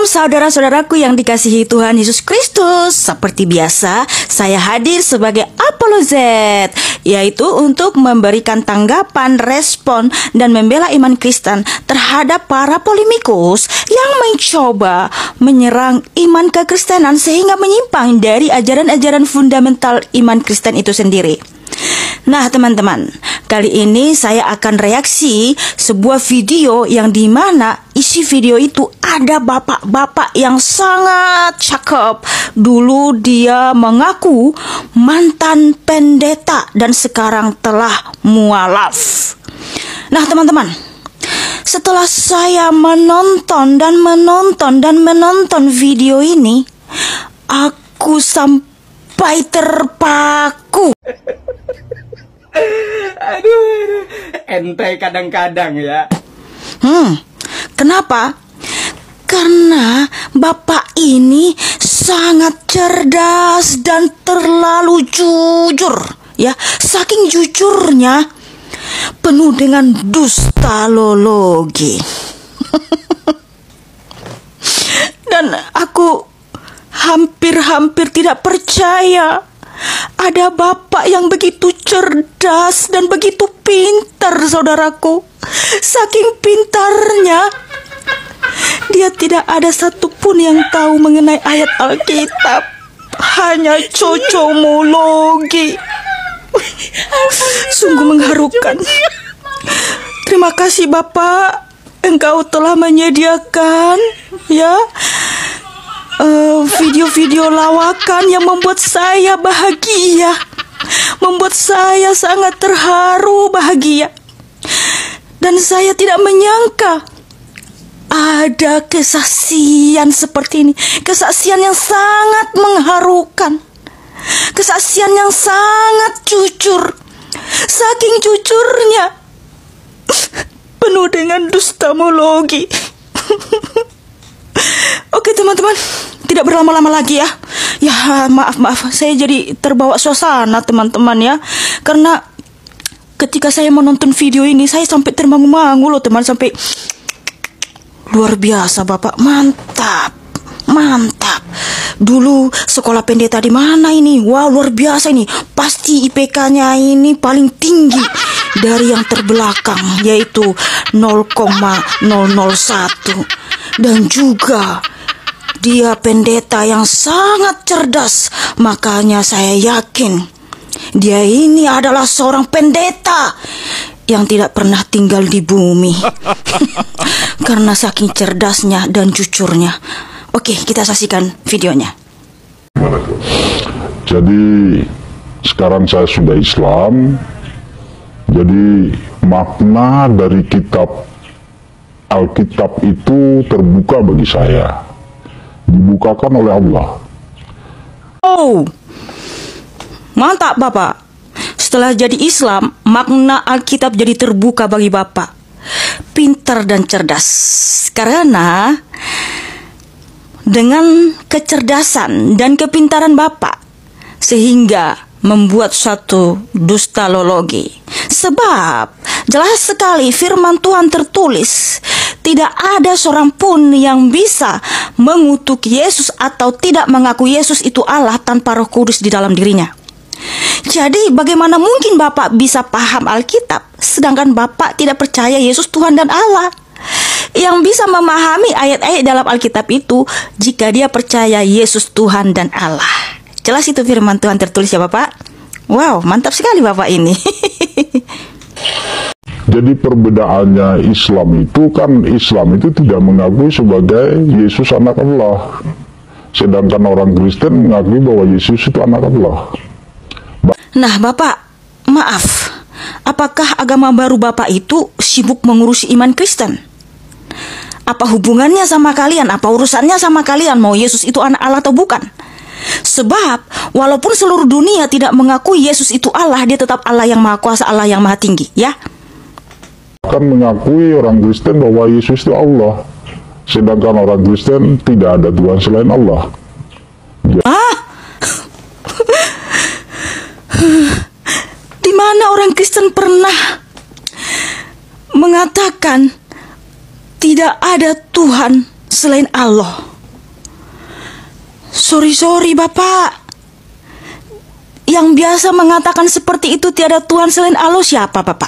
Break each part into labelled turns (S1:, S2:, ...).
S1: Shalom saudara-saudaraku yang dikasihi Tuhan Yesus Kristus. Seperti biasa, saya hadir sebagai apologet, yaitu untuk memberikan tanggapan, respon, dan membela iman Kristen terhadap para polemikus yang mencoba menyerang iman kekristenan sehingga menyimpang dari ajaran-ajaran fundamental iman Kristen itu sendiri. Nah teman-teman, kali ini saya akan reaksi sebuah video yang dimana isi video itu ada bapak-bapak yang sangat cakep. Dulu dia mengaku mantan pendeta dan sekarang telah mualaf. Nah teman-teman, setelah saya menonton video ini, aku sampai terpaku.
S2: Aduh, ente kadang-kadang ya.
S1: Kenapa? Karena bapak ini sangat cerdas dan terlalu jujur, ya. Saking jujurnya, penuh dengan dustalogi. Dan aku hampir tidak percaya ada bapak yang begitu cerdas dan begitu pintar, saudaraku. Saking pintarnya, dia tidak ada satupun yang tahu mengenai ayat Alkitab. Hanya cocomologi. Sungguh mengharukan. Terima kasih Bapak, Engkau telah menyediakan video-video lawakan yang membuat saya bahagia, membuat saya sangat terharu bahagia. Dan saya tidak menyangka ada kesaksian seperti ini, kesaksian yang sangat mengharukan, kesaksian yang sangat jujur. Saking jujurnya, penuh dengan dustamologi. Oke teman-teman, tidak berlama-lama lagi ya. Ya maaf, saya jadi terbawa suasana teman-teman ya. Karena ketika saya menonton video ini, saya sampai termangu-mangu loh teman. Sampai luar biasa Bapak, mantap. Dulu sekolah pendeta di mana ini? Wah luar biasa ini. Pasti IPK-nya ini paling tinggi dari yang terbelakang, yaitu 0,001. Dan juga dia pendeta yang sangat cerdas. Makanya saya yakin dia ini adalah seorang pendeta yang tidak pernah tinggal di bumi. Karena saking cerdasnya dan jujurnya. Oke, kita saksikan videonya.
S3: Jadi sekarang saya sudah Islam. Jadi makna dari kitab Alkitab itu terbuka bagi saya, dibukakan oleh Allah.
S1: Oh, mantap Bapak. Setelah jadi Islam, makna Alkitab jadi terbuka bagi Bapak. Pintar dan cerdas. Karena dengan kecerdasan dan kepintaran Bapak, sehingga membuat suatu dustalologi. Sebab jelas sekali firman Tuhan tertulis, tidak ada seorang pun yang bisa mengutuk Yesus atau tidak mengaku Yesus itu Allah tanpa Roh Kudus di dalam dirinya. Jadi bagaimana mungkin Bapak bisa paham Alkitab sedangkan Bapak tidak percaya Yesus Tuhan dan Allah? Yang bisa memahami ayat-ayat dalam Alkitab itu jika dia percaya Yesus Tuhan dan Allah. Jelas itu firman Tuhan tertulis ya Bapak. Wow, mantap sekali Bapak ini.
S3: Jadi perbedaannya Islam itu tidak mengakui sebagai Yesus anak Allah. Sedangkan orang Kristen mengakui bahwa Yesus itu anak Allah.
S1: Nah Bapak, maaf, apakah agama baru Bapak itu sibuk mengurusi iman Kristen? Apa hubungannya sama kalian? Apa urusannya sama kalian mau Yesus itu anak Allah atau bukan? Sebab walaupun seluruh dunia tidak mengakui Yesus itu Allah, dia tetap Allah yang maha kuasa, Allah yang maha tinggi, ya.
S3: Akan mengakui orang Kristen bahwa Yesus itu Allah. Sedangkan orang Kristen tidak ada Tuhan selain Allah.
S1: Di mana orang Kristen pernah mengatakan tidak ada Tuhan selain Allah? Sorry Bapak. Yang biasa mengatakan seperti itu tiada Tuhan selain Allah siapa Bapak?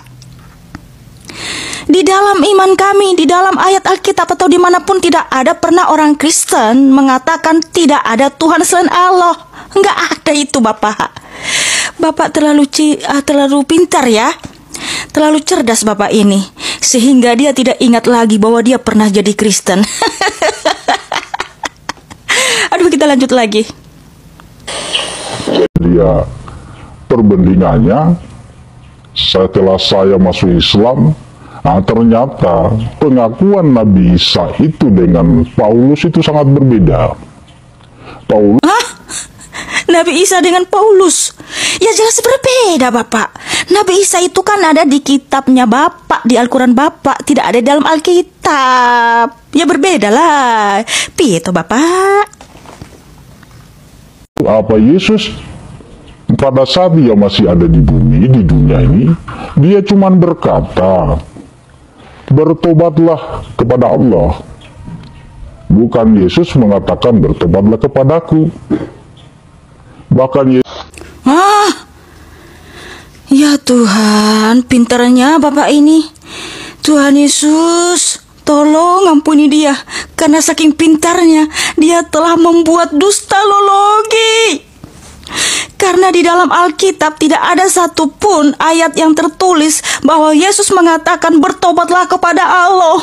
S1: Di dalam iman kami, di dalam ayat Alkitab atau dimanapun tidak ada pernah orang Kristen mengatakan tidak ada Tuhan selain Allah. Enggak ada itu Bapak. Bapak terlalu pintar ya. Terlalu cerdas Bapak ini, sehingga dia tidak ingat lagi bahwa dia pernah jadi Kristen. Aduh, kita lanjut lagi.
S3: Dia perbandingannya setelah saya masuk Islam, nah ternyata pengakuan Nabi Isa itu dengan Paulus itu sangat berbeda. Paulus
S1: Nabi Isa dengan Paulus, ya jelas berbeda Bapak. Nabi Isa itu kan ada di kitabnya Bapak, di Al-Quran Bapak, tidak ada dalam Alkitab. Ya berbeda lah. Piye toh Bapak?
S3: apa Yesus pada saat dia masih ada di bumi, di dunia ini, dia cuma berkata, bertobatlah kepada Allah. Bukan Yesus mengatakan bertobatlah kepadaku. Bahkan Yesus,
S1: ya Tuhan, pintarnya Bapak ini. Tuhan Yesus, tolong ampuni dia, karena saking pintarnya dia telah membuat dusta lologi. Karena di dalam Alkitab tidak ada satupun ayat yang tertulis bahwa Yesus mengatakan bertobatlah kepada Allah.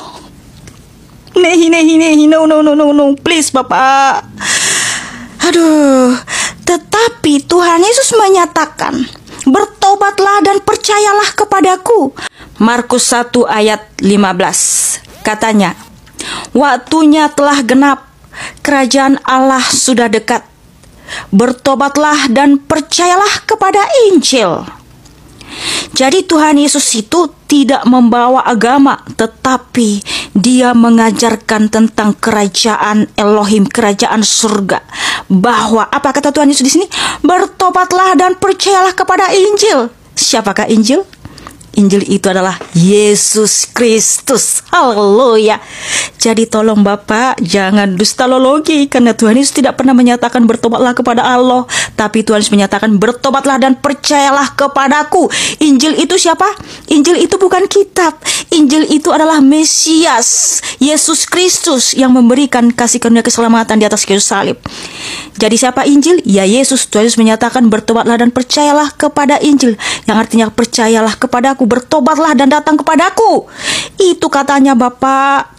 S1: No, please Bapak. Aduh, tetapi Tuhan Yesus menyatakan, bertobatlah dan percayalah kepadaku. Markus 1 ayat 15. Katanya, waktunya telah genap, kerajaan Allah sudah dekat. Bertobatlah dan percayalah kepada Injil. Jadi Tuhan Yesus itu tidak membawa agama, tetapi dia mengajarkan tentang kerajaan Elohim, kerajaan surga. Bahwa apa kata Tuhan Yesus di sini? Bertobatlah dan percayalah kepada Injil. Siapakah Injil? Injil itu adalah Yesus Kristus. Haleluya. Jadi tolong Bapak, jangan dusta lologi, karena Tuhan Yesus tidak pernah menyatakan bertobatlah kepada Allah, tapi Tuhan Yesus menyatakan bertobatlah dan percayalah kepadaku. Injil itu siapa? Injil itu bukan kitab. Injil itu adalah Mesias, Yesus Kristus yang memberikan kasih karunia keselamatan di atas kayu salib. Jadi siapa Injil? Ya Yesus. Tuhan Yesus menyatakan bertobatlah dan percayalah kepada Injil, yang artinya percayalah kepadaku, bertobatlah dan datang kepadaku. Itu katanya Bapak.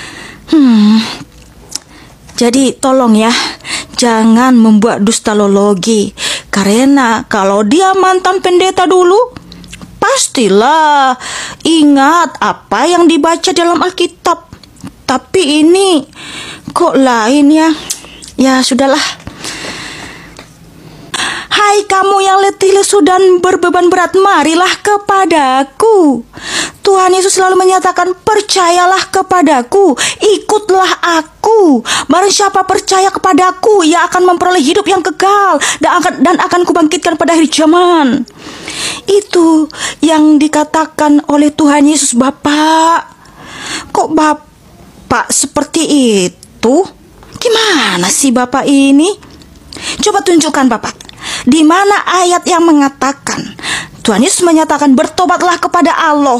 S1: Jadi tolong ya, jangan membuat dusta lologi. Karena kalau dia mantan pendeta dulu, pastilah ingat apa yang dibaca dalam Alkitab. Tapi ini kok lain ya. Ya sudahlah. Hai kamu yang letih lesu dan berbeban berat, marilah kepadaku. Tuhan Yesus selalu menyatakan, percayalah kepadaku, ikutlah aku. Barang siapa percaya kepadaku, ia akan memperoleh hidup yang kekal dan akan kubangkitkan pada akhir zaman. Itu yang dikatakan oleh Tuhan Yesus. Bapak, kok Bapak seperti itu? Gimana sih Bapak ini? Coba tunjukkan Bapak, di mana ayat yang mengatakan Tuhan Yesus menyatakan bertobatlah kepada Allah?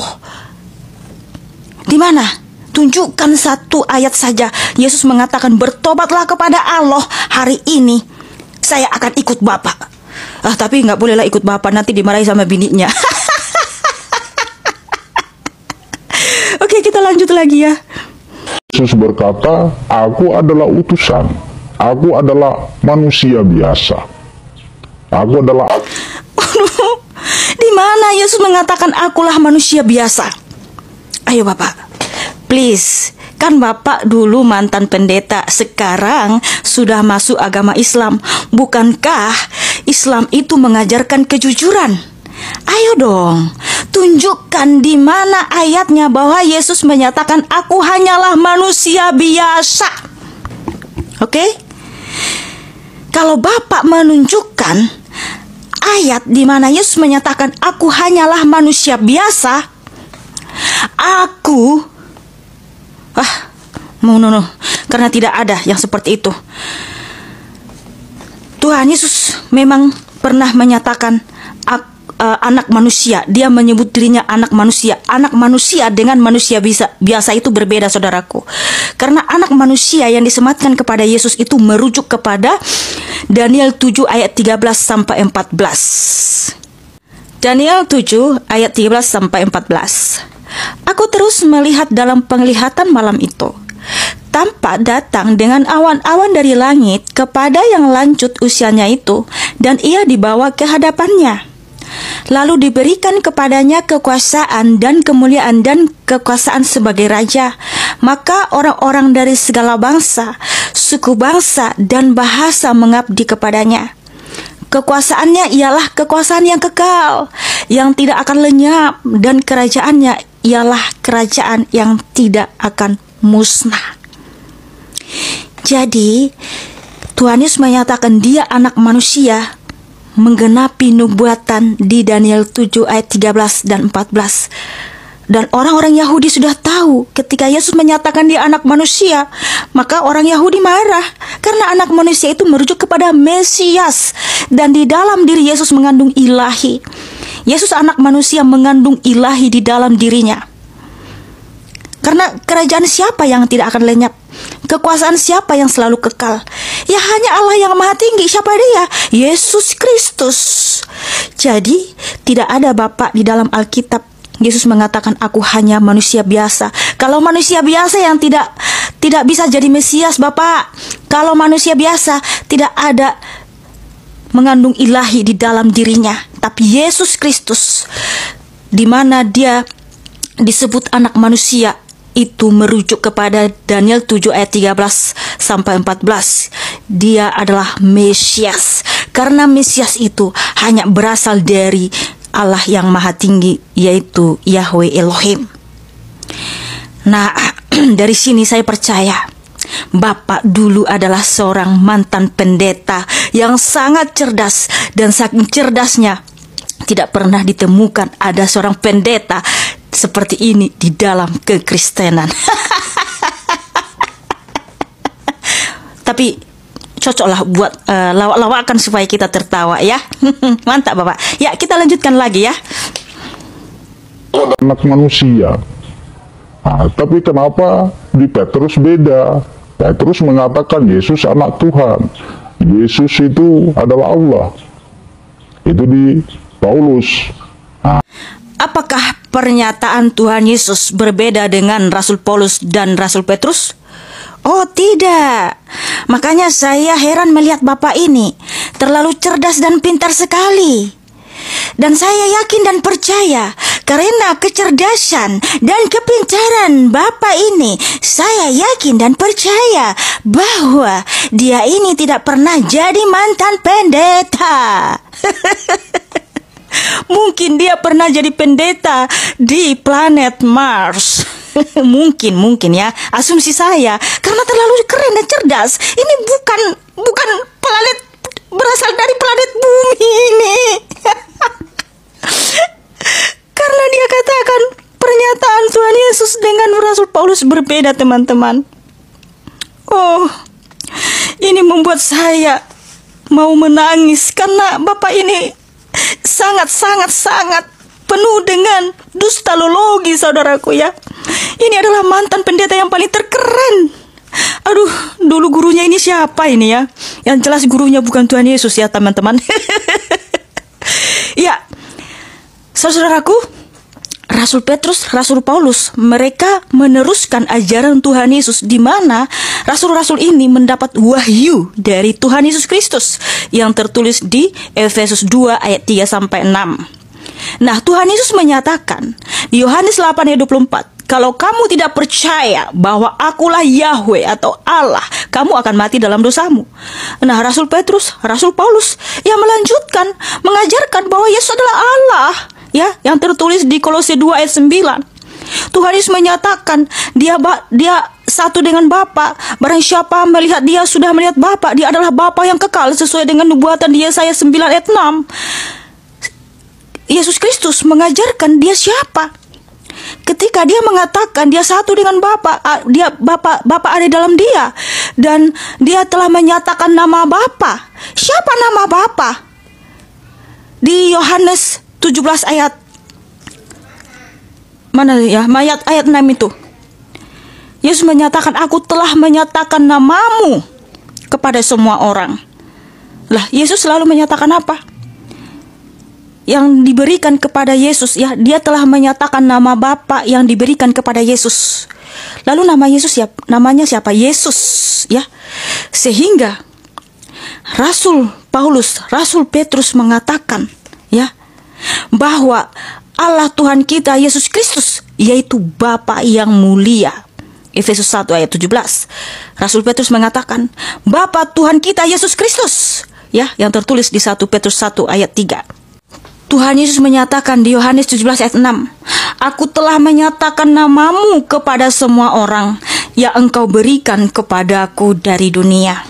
S1: Di mana? Tunjukkan satu ayat saja. Yesus mengatakan bertobatlah kepada Allah hari ini. Saya akan ikut Bapak. Tapi nggak bolehlah ikut Bapak, nanti dimarahi sama bininya. Oke, kita lanjut lagi ya.
S3: Yesus berkata, aku adalah utusan, aku adalah manusia biasa, aku adalah.
S1: Di mana Yesus mengatakan akulah manusia biasa? Ayo Bapak, please. Kan Bapak dulu mantan pendeta, sekarang sudah masuk agama Islam. Bukankah Islam itu mengajarkan kejujuran? Ayo dong, tunjukkan di mana ayatnya bahwa Yesus menyatakan aku hanyalah manusia biasa. Oke? Kalau Bapak menunjukkan ayat di mana Yesus menyatakan aku hanyalah manusia biasa, aku no, karena tidak ada yang seperti itu. Tuhan Yesus memang pernah menyatakan anak manusia. Dia menyebut dirinya anak manusia. Anak manusia dengan manusia biasa itu berbeda, saudaraku. Karena anak manusia yang disematkan kepada Yesus itu merujuk kepada Daniel 7 ayat 13 sampai 14. Daniel 7 ayat 13 sampai 14. Aku terus melihat dalam penglihatan malam itu. Tampak datang dengan awan-awan dari langit kepada yang lanjut usianya itu, dan ia dibawa ke hadapannya. Lalu diberikan kepadanya kekuasaan dan kemuliaan dan kekuasaan sebagai raja. Maka orang-orang dari segala bangsa, suku bangsa, dan bahasa mengabdi kepadanya. Kekuasaannya ialah kekuasaan yang kekal, yang tidak akan lenyap, dan kerajaannya ialah kerajaan yang tidak akan musnah. Jadi, Tuhan Yesus menyatakan dia anak manusia, menggenapi nubuatan di Daniel 7 ayat 13 dan 14. Dan orang-orang Yahudi sudah tahu ketika Yesus menyatakan dia anak manusia, maka orang Yahudi marah karena anak manusia itu merujuk kepada Mesias, dan di dalam diri Yesus mengandung ilahi. Yesus anak manusia mengandung ilahi di dalam dirinya. Karena kerajaan siapa yang tidak akan lenyap? Kekuasaan siapa yang selalu kekal? Ya hanya Allah yang maha tinggi. Siapa dia? Yesus Kristus. Jadi tidak ada Bapa di dalam Alkitab. Yesus mengatakan aku hanya manusia biasa. Kalau manusia biasa yang tidak bisa jadi Mesias, Bapak. Kalau manusia biasa tidak ada mengandung ilahi di dalam dirinya. Tapi Yesus Kristus, di mana dia disebut anak manusia, itu merujuk kepada Daniel 7 ayat 13 sampai 14. Dia adalah Mesias. Karena Mesias itu hanya berasal dari Allah yang maha tinggi, yaitu Yahweh Elohim. Nah, dari sini saya percaya Bapak dulu adalah seorang mantan pendeta yang sangat cerdas, dan saking cerdasnya tidak pernah ditemukan ada seorang pendeta seperti ini di dalam kekristenan. Tapi cocoklah buat lawak-lawakan supaya kita tertawa ya. Mantap Bapak. Ya, kita lanjutkan lagi ya.
S3: Anak manusia. Nah, tapi kenapa di Petrus beda? Petrus mengatakan Yesus anak Tuhan. Yesus itu adalah Allah. Itu di Paulus.
S1: Apakah pernyataan Tuhan Yesus berbeda dengan Rasul Paulus dan Rasul Petrus? Oh tidak. Makanya saya heran melihat Bapak ini terlalu cerdas dan pintar sekali. Dan saya yakin dan percaya karena kecerdasan dan kepintaran Bapak ini, saya yakin dan percaya bahwa dia ini tidak pernah jadi mantan pendeta. Mungkin dia pernah jadi pendeta di planet Mars. Mungkin ya, asumsi saya, karena terlalu keren dan cerdas. Ini bukan planet berasal dari planet bumi ini. Karena dia katakan pernyataan Tuhan Yesus dengan Rasul Paulus berbeda, teman-teman. Oh, ini membuat saya mau menangis karena Bapak ini sangat penuh dengan dustalogi, saudaraku ya. Ini adalah mantan pendeta yang paling terkeren. Aduh, dulu gurunya ini siapa ini ya? Yang jelas gurunya bukan Tuhan Yesus ya, teman-teman. Ya, saudaraku, Rasul Petrus, Rasul Paulus, mereka meneruskan ajaran Tuhan Yesus, di mana rasul-rasul ini mendapat wahyu dari Tuhan Yesus Kristus yang tertulis di Efesus 2 ayat 3 sampai 6. Nah, Tuhan Yesus menyatakan di Yohanes 8 ayat 24, kalau kamu tidak percaya bahwa akulah Yahweh atau Allah, kamu akan mati dalam dosamu. Nah, Rasul Petrus, Rasul Paulus yang melanjutkan mengajarkan bahwa Yesus adalah Allah, ya, yang tertulis di Kolose 2 ayat 9. Tuhan Yesus menyatakan dia satu dengan Bapa. Barang siapa melihat dia sudah melihat Bapa. Dia adalah Bapa yang kekal sesuai dengan nubuatan di Yesaya 9 ayat 6. Yesus Kristus mengajarkan dia siapa. Ketika dia mengatakan dia satu dengan Bapa, Bapa ada dalam dia, dan dia telah menyatakan nama Bapa. siapa nama Bapa? Di Yohanes 17 ayat mana ya? Ayat 6 itu. Yesus menyatakan, aku telah menyatakan namamu kepada semua orang. Lah, Yesus selalu menyatakan apa? Yang diberikan kepada Yesus, ya, dia telah menyatakan nama Bapa yang diberikan kepada Yesus. Lalu nama Yesus namanya siapa? Yesus, ya. Sehingga Rasul Paulus, Rasul Petrus mengatakan, ya, bahwa Allah Tuhan kita Yesus Kristus yaitu Bapa yang mulia. Efesus 1 ayat 17. Rasul Petrus mengatakan, Bapa Tuhan kita Yesus Kristus, ya, yang tertulis di 1 Petrus 1 ayat 3. Tuhan Yesus menyatakan di Yohanes 17 ayat 6, aku telah menyatakan namamu kepada semua orang yang engkau berikan kepadaku dari dunia.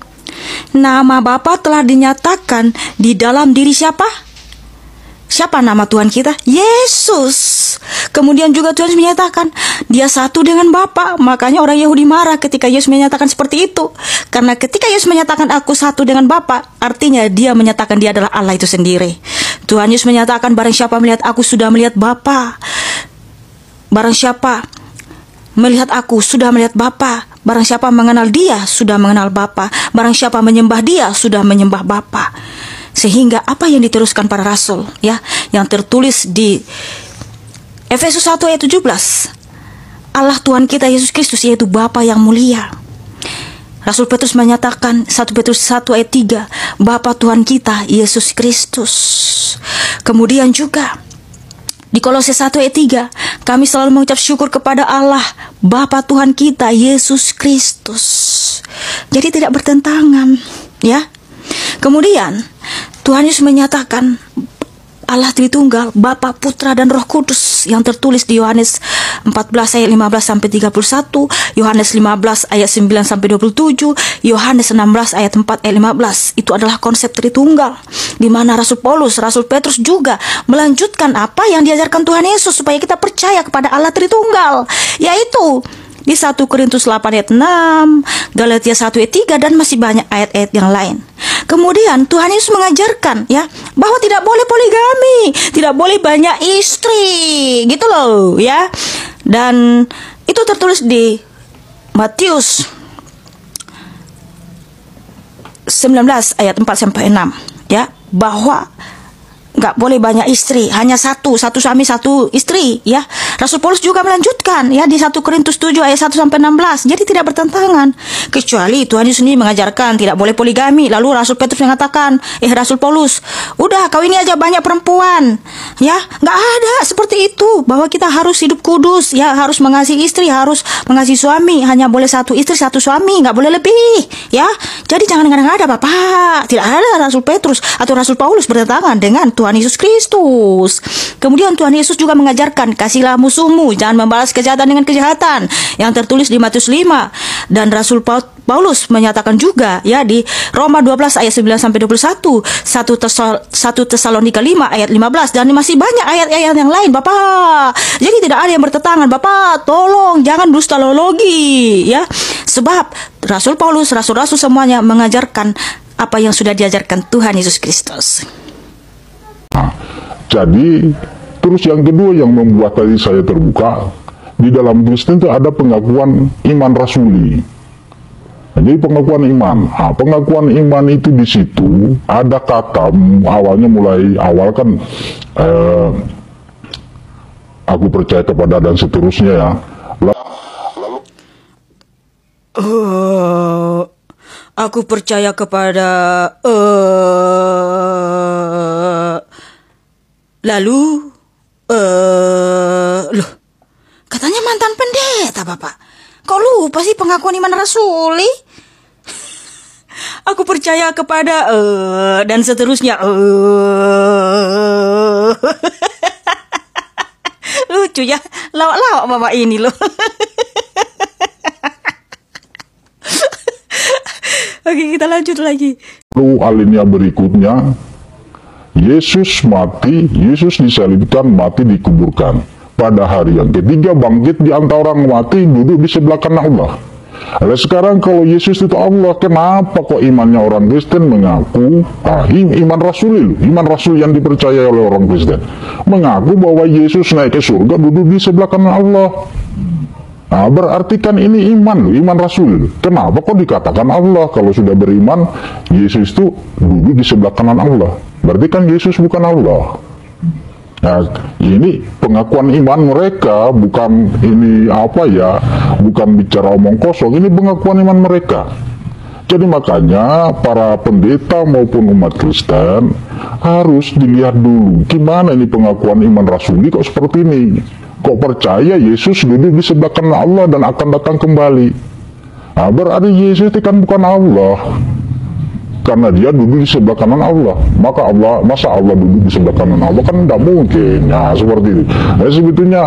S1: Nama Bapa telah dinyatakan di dalam diri siapa? Siapa nama Tuhan kita? Yesus. Kemudian juga Tuhan menyatakan dia satu dengan Bapa. Makanya orang Yahudi marah ketika Yesus menyatakan seperti itu. Karena ketika Yesus menyatakan aku satu dengan Bapa, artinya dia menyatakan dia adalah Allah itu sendiri. Tuhan Yesus menyatakan barang siapa melihat aku sudah melihat Bapa. Barang siapa melihat aku sudah melihat Bapa. Barang siapa mengenal dia sudah mengenal Bapa. Barang siapa menyembah dia sudah menyembah Bapa. Sehingga apa yang diteruskan para rasul, ya, yang tertulis di Efesus 1 ayat 17, Allah Tuhan kita Yesus Kristus yaitu Bapa yang mulia. Rasul Petrus menyatakan 1 Petrus 1 ayat 3, Bapa Tuhan kita Yesus Kristus. Kemudian juga di Kolose 1 ayat 3, kami selalu mengucap syukur kepada Allah Bapa Tuhan kita Yesus Kristus. Jadi tidak bertentangan, ya. Kemudian Tuhan Yesus menyatakan Allah Tritunggal, Bapa, Putra, dan Roh Kudus yang tertulis di Yohanes 14 ayat 15 sampai 31, Yohanes 15 ayat 9 sampai 27, Yohanes 16 ayat 4 ayat 15. Itu adalah konsep Tritunggal, di mana Rasul Paulus, Rasul Petrus juga melanjutkan apa yang diajarkan Tuhan Yesus supaya kita percaya kepada Allah Tritunggal, yaitu di 1 Korintus 8 ayat 6, Galatia 1 ayat 3, dan masih banyak ayat-ayat yang lain. Kemudian Tuhan Yesus mengajarkan, ya, bahwa tidak boleh poligami, tidak boleh banyak istri, gitu loh, ya. Dan itu tertulis di Matius 19 ayat 4 sampai 6, ya, bahwa nggak boleh banyak istri, hanya satu suami satu istri, ya. Rasul Paulus juga melanjutkan, ya, di 1 Korintus 7 ayat 1 sampai 16. Jadi tidak bertentangan. Kecuali Tuhan Yesus sendiri mengajarkan tidak boleh poligami. Lalu Rasul Petrus mengatakan, Rasul Paulus, udah kau ini aja banyak perempuan, ya. Nggak ada seperti itu, bahwa kita harus hidup kudus, ya, harus mengasihi istri, harus mengasihi suami, hanya boleh satu istri satu suami, nggak boleh lebih, ya. Jadi jangan ada Bapak, tidak ada Rasul Petrus atau Rasul Paulus bertentangan dengan Tuhan Yesus Kristus. Kemudian Tuhan Yesus juga mengajarkan kasihlah musuhmu, jangan membalas kejahatan dengan kejahatan, yang tertulis di Matius 5. Dan Rasul Paulus menyatakan juga, ya, di Roma 12 ayat 9 sampai 21, 1 Tesalonika 5 ayat 15, dan masih banyak ayat-ayat yang lain, Bapak. Jadi tidak ada yang bertentangan, Bapak. Tolong jangan dusta teologi, ya. Sebab Rasul Paulus, rasul-rasul semuanya mengajarkan apa yang sudah diajarkan Tuhan Yesus Kristus.
S3: Jadi, terus yang kedua yang membuat tadi saya terbuka, di dalam Kristen itu ada pengakuan iman rasuli. Nah, jadi pengakuan iman. Pengakuan iman itu di situ ada kata awalnya, mulai awal kan aku percaya kepada dan seterusnya, ya.
S1: Aku percaya kepada lalu loh, katanya mantan pendeta, Bapak. Kok lupa sih pengakuan iman rasuli? Aku percaya kepada dan seterusnya. Lucu ya, lawak-lawak Bapak ini loh. Oke, kita lanjut lagi.
S3: Lalu alinea berikutnya, Yesus mati, Yesus disalibkan, mati, dikuburkan. Pada hari yang ketiga bangkit di antara orang mati, duduk di sebelah kanan Allah. Lalu sekarang kalau Yesus itu Allah, kenapa kok imannya orang Kristen mengaku, iman rasul, iman rasul yang dipercaya oleh orang Kristen, mengaku bahwa Yesus naik ke surga duduk di sebelah kanan Allah. Nah, berarti kan ini iman, iman rasul. Kenapa kok dikatakan Allah kalau sudah beriman Yesus itu duduk di sebelah kanan Allah? Berarti kan Yesus bukan Allah. Nah, ini pengakuan iman mereka, bukan ini bukan bicara omong kosong, ini pengakuan iman mereka. Jadi makanya para pendeta maupun umat Kristen harus dilihat dulu, gimana ini pengakuan iman rasuli kok seperti ini. Kok percaya Yesus duduk di sebelah kanan Allah dan akan datang kembali. Nah, berarti Yesus itu kan bukan Allah. Karena dia duduk di sebelah kanan Allah, masa Allah duduk di sebelah kanan Allah, kan tidak mungkin. Nah, seperti itu. Nah, sebetulnya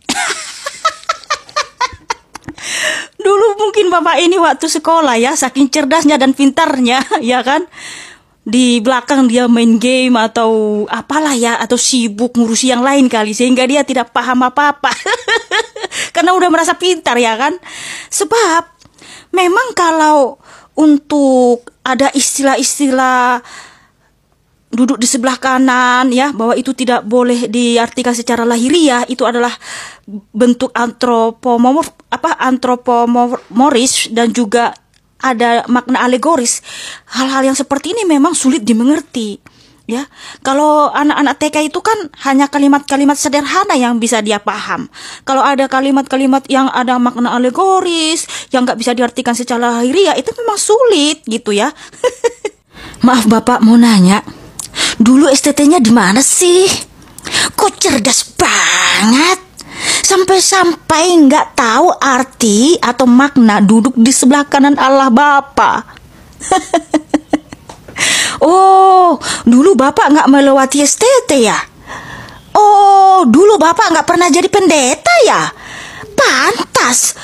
S1: dulu mungkin Bapak ini waktu sekolah ya, saking cerdasnya dan pintarnya ya kan, di belakang dia main game atau apalah ya, atau sibuk ngurusi yang lain kali, sehingga dia tidak paham apa-apa karena udah merasa pintar ya kan. Sebab memang kalau untuk ada istilah-istilah duduk di sebelah kanan ya, bahwa itu tidak boleh diartikan secara lahiriah, itu adalah bentuk antropomoris dan juga ada makna alegoris. Hal-hal yang seperti ini memang sulit dimengerti ya. Kalau anak-anak TK itu kan hanya kalimat-kalimat sederhana yang bisa dia paham. Kalau ada kalimat-kalimat yang ada makna alegoris yang nggak bisa diartikan secara lahiriah, itu memang sulit gitu ya. Maaf Bapak, mau nanya, dulu STT-nya di mana sih? Kok cerdas banget sampai-sampai nggak tahu arti atau makna duduk di sebelah kanan Allah Bapa. Oh, dulu Bapak nggak melewati STT ya? Oh, dulu Bapak nggak pernah jadi pendeta ya? Pantas.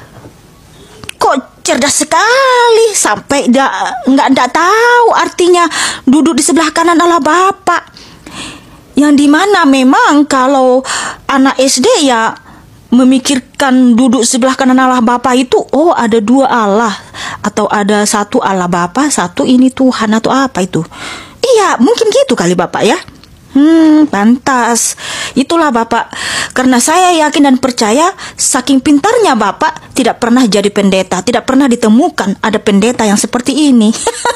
S1: Kok cerdas sekali sampai nggak tahu artinya duduk di sebelah kanan Allah Bapa. Yang dimana memang kalau anak SD ya memikirkan duduk sebelah kanan Allah Bapa itu, oh ada dua Allah, atau ada satu Allah Bapa, satu ini Tuhan, atau apa itu. Iya, mungkin gitu kali Bapak ya. Pantas. Itulah Bapak, karena saya yakin dan percaya saking pintarnya Bapak tidak pernah jadi pendeta, tidak pernah ditemukan ada pendeta yang seperti ini.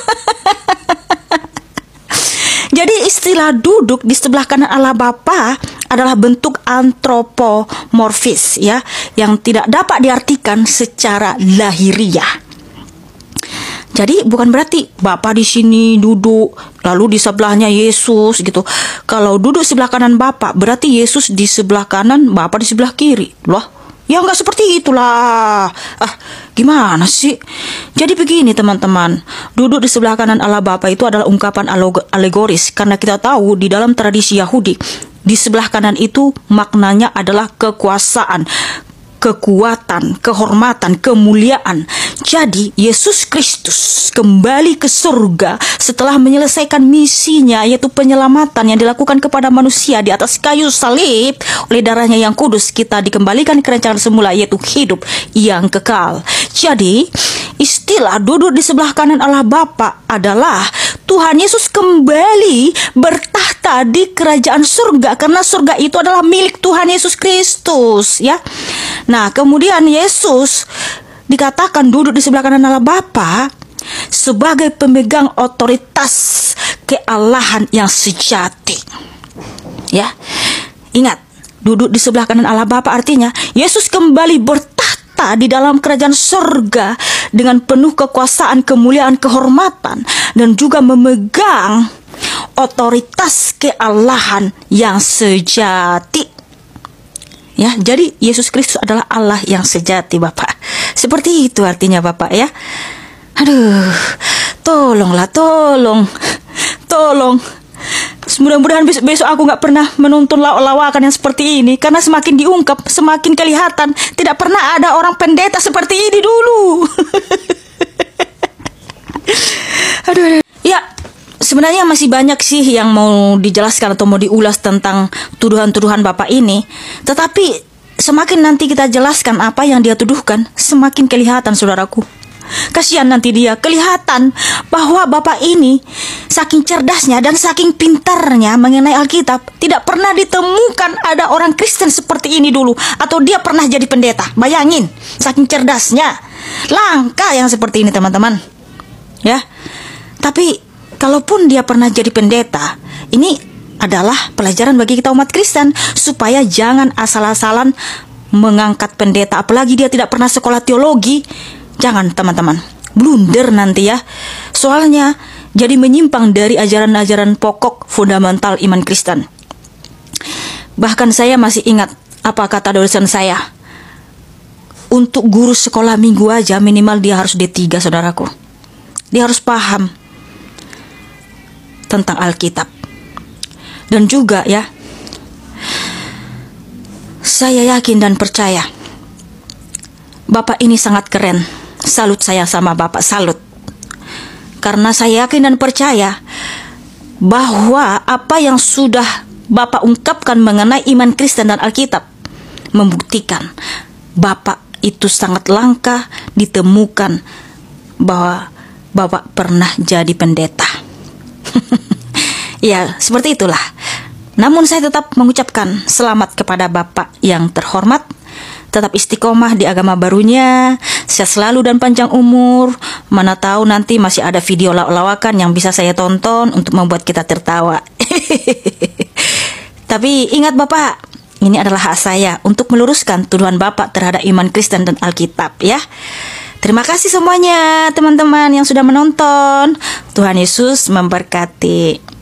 S1: Jadi istilah duduk di sebelah kanan Allah Bapa adalah bentuk antropomorfis ya, yang tidak dapat diartikan secara lahiriah. Jadi bukan berarti Bapak di sini duduk lalu di sebelahnya Yesus gitu. Kalau duduk sebelah kanan Bapak berarti Yesus di sebelah kanan, Bapak di sebelah kiri. Loh, ya nggak seperti itulah. Gimana sih? Jadi begini teman-teman, duduk di sebelah kanan Allah Bapa itu adalah ungkapan alegoris, karena kita tahu di dalam tradisi Yahudi di sebelah kanan itu maknanya adalah kekuasaan, kekuatan, kehormatan, kemuliaan. Jadi Yesus Kristus kembali ke surga setelah menyelesaikan misinya, yaitu penyelamatan yang dilakukan kepada manusia di atas kayu salib. Oleh darahnya yang kudus kita dikembalikan ke rancangan semula, yaitu hidup yang kekal. Jadi istilah duduk di sebelah kanan Allah Bapa adalah Tuhan Yesus kembali bertahta di kerajaan surga, karena surga itu adalah milik Tuhan Yesus Kristus ya. Nah, kemudian Yesus dikatakan duduk di sebelah kanan Allah Bapa sebagai pemegang otoritas kealahan yang sejati. Ya. Ingat, duduk di sebelah kanan Allah Bapa artinya Yesus kembali bertahta di dalam kerajaan surga dengan penuh kekuasaan, kemuliaan, kehormatan, dan juga memegang otoritas kealahan yang sejati. Ya, jadi Yesus Kristus adalah Allah yang sejati, Bapak. Seperti itu artinya, Bapak ya. Aduh, tolonglah, tolong. Mudah-mudahan besok aku nggak pernah menonton lawakan yang seperti ini, karena semakin diungkap, semakin kelihatan tidak pernah ada orang pendeta seperti ini dulu. Aduh. Ya, sebenarnya masih banyak sih yang mau dijelaskan atau mau diulas tentang tuduhan-tuduhan Bapak ini. Tetapi semakin nanti kita jelaskan apa yang dia tuduhkan, semakin kelihatan, saudaraku. Kasihan nanti dia kelihatan bahwa bapak ini saking cerdasnya dan saking pintarnya mengenai Alkitab, tidak pernah ditemukan ada orang Kristen seperti ini dulu, atau dia pernah jadi pendeta. Bayangin, saking cerdasnya. Langka yang seperti ini, teman-teman. Ya. Tapi kalaupun dia pernah jadi pendeta, ini adalah pelajaran bagi kita umat Kristen, supaya jangan asal-asalan mengangkat pendeta, apalagi dia tidak pernah sekolah teologi. Jangan, teman-teman, blunder nanti ya. Soalnya jadi menyimpang dari ajaran-ajaran pokok fundamental iman Kristen. Bahkan saya masih ingat apa kata dosen saya. Untuk guru sekolah minggu aja minimal dia harus D3, saudaraku. Dia harus paham tentang Alkitab. Dan juga ya, saya yakin dan percaya Bapak ini sangat keren. Salut saya sama Bapak, salut. Karena saya yakin dan percaya bahwa apa yang sudah Bapak ungkapkan mengenai iman Kristen dan Alkitab membuktikan Bapak itu sangat langka ditemukan bahwa Bapak pernah jadi pendeta. Ya, seperti itulah. Namun saya tetap mengucapkan selamat kepada Bapak yang terhormat. Tetap istiqomah di agama barunya, sehat selalu dan panjang umur. Mana tahu nanti masih ada video lawak-lawakan yang bisa saya tonton untuk membuat kita tertawa. Tapi ingat Bapak, ini adalah hak saya untuk meluruskan tuduhan Bapak terhadap iman Kristen dan Alkitab ya. Terima kasih semuanya teman-teman yang sudah menonton. Tuhan Yesus memberkati.